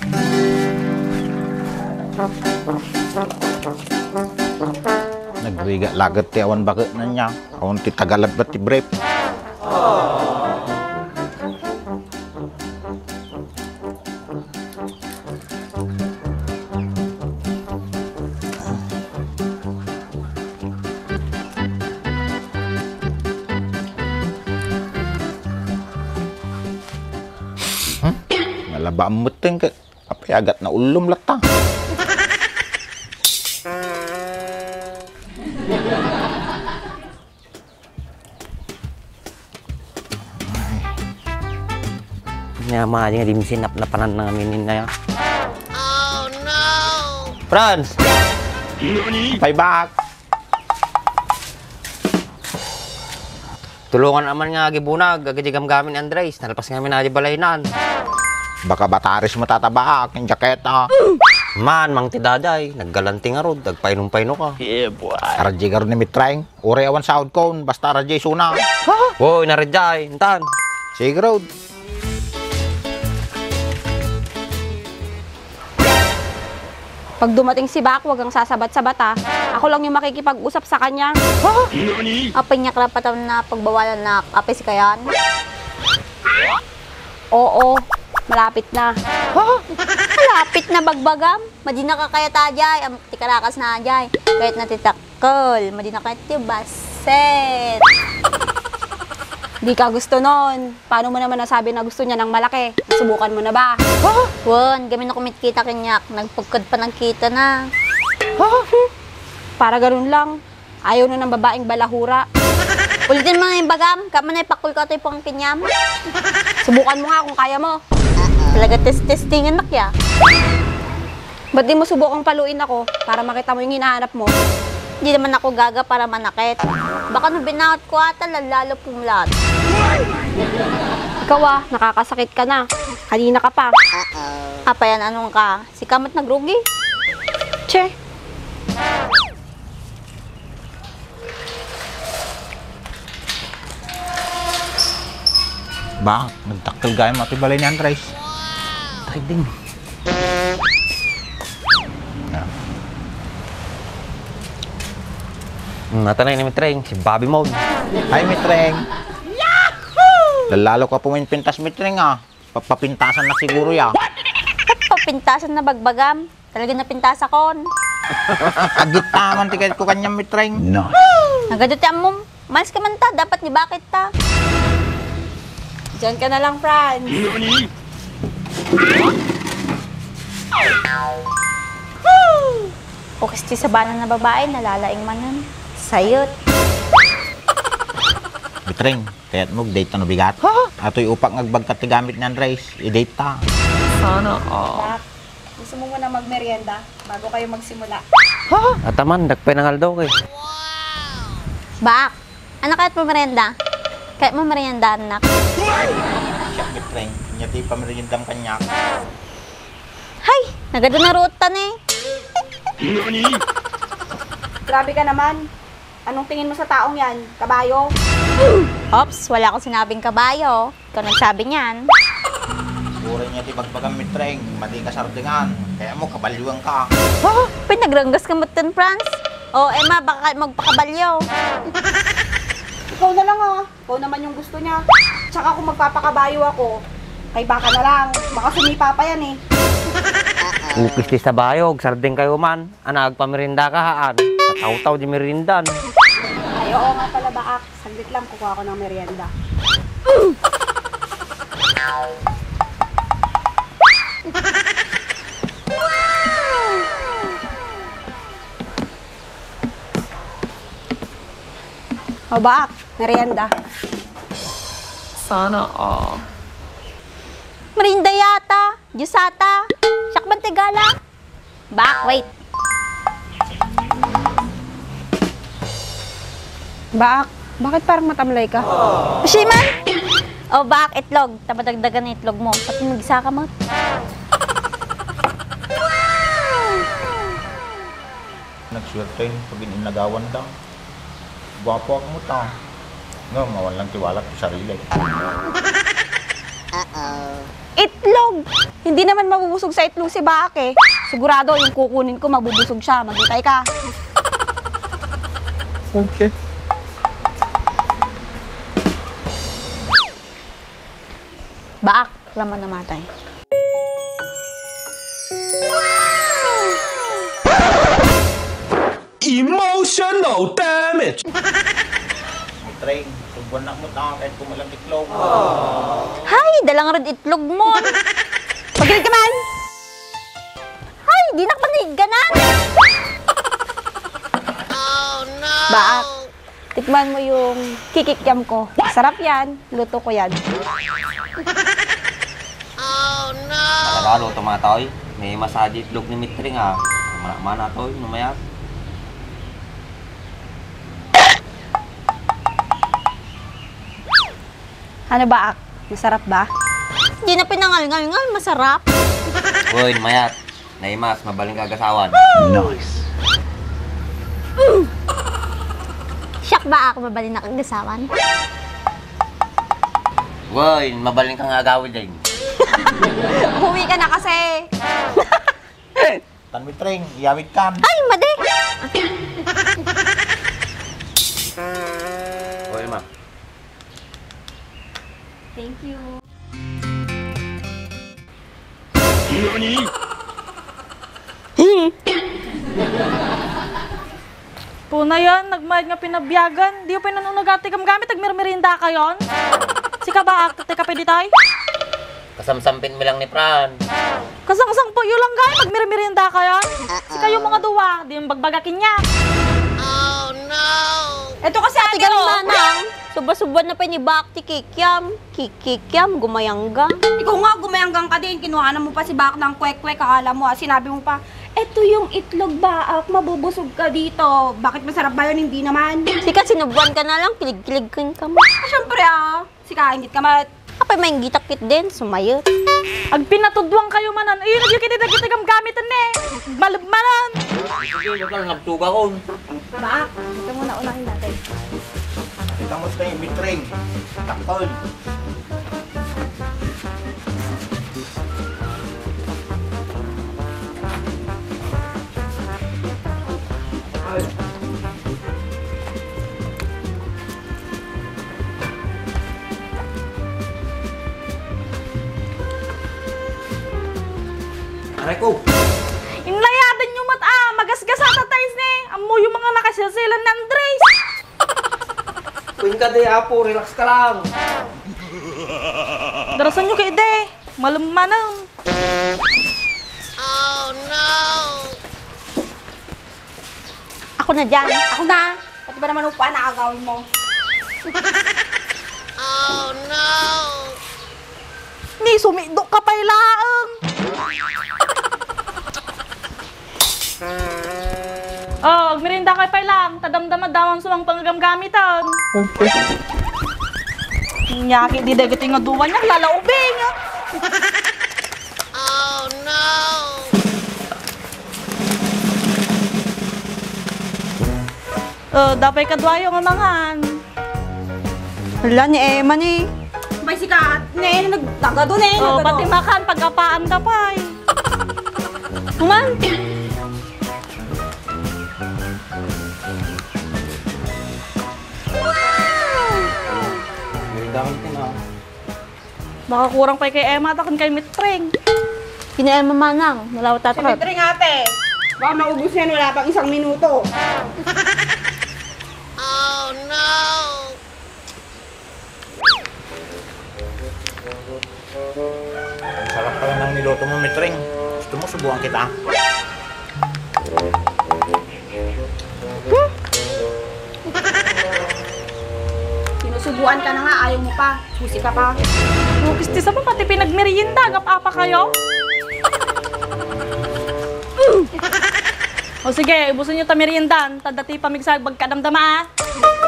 Nagriga lagat ti awan bakit na niya. Awan ti tagalad ba ti brief. Malaba ang muting ka. Apay agat na ulom lata. Nyama aja di mesin na panan ng aminin na yan. Oh no! Franz! Pay back. Tulungan naman nga gibunag, agajigam gamin Andres, nalapas nga namin na balaynan. Baka bataris mo tatabaak yung jaketa. Man, mang tidaday, naggalanting nga rod, nagpainom-paino ka. Yeah, boy. Arajay ka rin ni mitraing. Uri awan sound cone, basta arajay suna. Woy, naradjay, intan. Sige rod. Pag dumating si Bak, wag ang sasabat-sabat ha. Ako lang yung makikipag-usap sa kanya. Apay niya karapatan na pagbawalan na apay si Kayan? Oo, malapit na. Malapit na bagbagam. Madi na kakaya tajay. Am tikarakas na ajay. Kahit natitakol. Madi na kaya tibaset. Di ka gusto nun. Paano mo naman nasabi na gusto niya ng malaki? Subukan mo na ba? Won, gamin na kumit kita kanyak. Nagpagkad pa ng kita na. Para ganun lang. Ayaw na ng babaeng balahura. Ulitin mo nga yung bagam. Kama na ipakul ka ito yung pangkinyam. Subukan mo nga kung kaya mo. Talaga testingan makya. Ba't di mo subukang paluin ako para makita mo yung hinahanap mo? Hindi naman ako gaga para manakit. Baka nung binawat ko ata, lalo pumlat. Ikaw nakakasakit ka na. Kanina ka pa. Apa yan, anong ka? Si Kamat nagrugi? Che. Ba, nagtakil gaya matibalay ni Andres. Trading. Natanay ni Mitreng, si Bobby Mode. Hi, Mitreng. Yahoo! Lalo ka puminpintas, Mitreng Papapintasan na siguro ya. Papintasan na bagbagam. Talaga napintasa kon. Agit naman tiket ko kanyang Mitreng. No. Nagadot yan mo. Malis ka man ta. Dapat ni bakit ta. Diyan ka na lang, Franz. O kasi sa banan na babae, nalalaing manan. Sayot. Mitreng, kaya't mo date na bigat. Ato'y upak ngagbagkat ti gamit ni Andres. I-date ta. Sana, Bak, gusto mo muna magmerienda bago kayo magsimula. Ataman, dagpay ng aldaw kay. Bak, anak kahit mo merienda? Kahit mo merienda, anak. Siya, Mitreng. Nyati pa meriendang kanya. Hay, nagado na rutan eh. Grabe ka naman. Anong tingin mo sa taong yan? Kabayo? Ops, wala akong sinabing kabayo. Ikaw nagsabi niyan. Siguro niya ti bagbagang Mitreng. Madi ka sardingan. Kaya mo kabalyuan ka. Pinagranggas ka mo tin, Franz. O, Emma, baka magpakabalyo. Ikaw na lang Ikaw naman yung gusto niya. Tsaka kung magpapakabayo ako, kay baka na lang. Baka sumipa pa yan eh. Upis ti sa bayog, sarding kayo man. Anag pamirinda ka haan. Nataw-taw di merindan. Ay, oo nga pala, Baak. Saglit lang, kukuha ko ng merienda. O, Baak, merienda. Sana, Merinda yata. Jusata. Syakban tigala. Bak, wait. Baak, bakit parang matamlay ka? Shiman? O, bak, itlog. Tapadagdagan na itlog mo. Pati mag-isa ka mo. Nagswerte pag inagawan daw. Gwapo ako mo ta. No, mawalang tiwala sa sarili. Itlog! Hindi naman mabubusog sa itlog si Baak eh. Sigurado yung kukunin ko mabubusog siya. Maghintay ka. Okay. Baak, laman namatay. Emotional damage. Mitring, subuan na mo ta kahit kumalang itlog. Hay, dalang red itlog mo. Pagkilig ka man. Hay, di nakapanig ka na. Baak, tikman mo yung kikikyam ko. Sarap yan. Luto ko yan. Nakalalo tumatoy. May masadi itlog ni Mitring ha. Mana toy, numayat. Ano Baak? Masarap ba? Di na pinangal-ngal-ngal, masarap. Uy, numayat. Naimas, mabaling kagasawan. Nice. Siyak ba ako mabali na kang gasawan? Uy, mabaling kang agawin din. Huwi ka na kasi. Tan Mitring, iyawit kan. Ay, madi! Uy, ma. Thank you. Puna yan, nagmayad nga pinabyagan. Di yung pinanunagati kam gamit, nagmirmirinda ka yon. Sika ba, aktate ka pwede tayo? Kasamsampin mo lang ni Fran. Kasang-sang po yun lang gaya, magmirmirinda ka yon. Sika yung mga duwa, di yung bagbagakin niya. Ito kasi ate Tigang oh. manang, suba-subad na pa ni Baak ti kikiam. Kikiam, gumayangga. Ikaw nga, gumayanggang ka din. Kinuhanan mo pa si Baak ng kwek-kwek. Akala mo, sinabi mo pa, eto yung itlog Baak, mabubusog ka dito. Bakit masarap ba yun? Hindi naman. Sika, sinubuan ka na lang, kilig-kilig ka mo. Siyempre sika, hindi ka mat. Kapay may gitakit din, sumayot. Ag pinatudwang kayo manan. Ayun, nagkikitigam gamitan eh. Malabmanan. Sige, huwag ka lang nagtuga ko. Baak, ito muna unahin natin. Kita mo sa Mitring. Takol. Aray ko. Inlayadan nyo mat magasgasata tayo ni. Amo yung mga nakasilsilan ng Andres. Kuhin ka di, Apo. Relax ka lang. Darasan nyo kay Ide. Malamanan. Ako na dyan. Ako na. Pati ba naman upuan na agawin mo? Ni sumidok ka pa ilaang. Oh, agmirinda kay pa lang. Tadamdamad-damam sumang panggamgamitan. Okay. Nyaki di dagiti nga duwa niya, lalaubing. Dapay kadwayo nga mangan. Wala ni Emma ni. May sikat. Ne, nagtaga doon eh. Oh, pati makan pagkapaan dapay. Human. Baka kurang pa kay Emma, takon kay Mitring. Kinael mamanang, nalawat tatakot. Siyempre nga ate. Baka maubos yan, wala pang 1 minuto. Ang sarap pala ng niluto mo, Mitring. Gusto mo, subukan kita. Sinusubuan ka na nga, ayaw mo pa. Susi ka pa. Kisti sa pa, pati pinagmerienda, gap-apa kayo. O sige, ibusin nyo ta meriendan. Tadati pamigsag, bagkadamdama ah.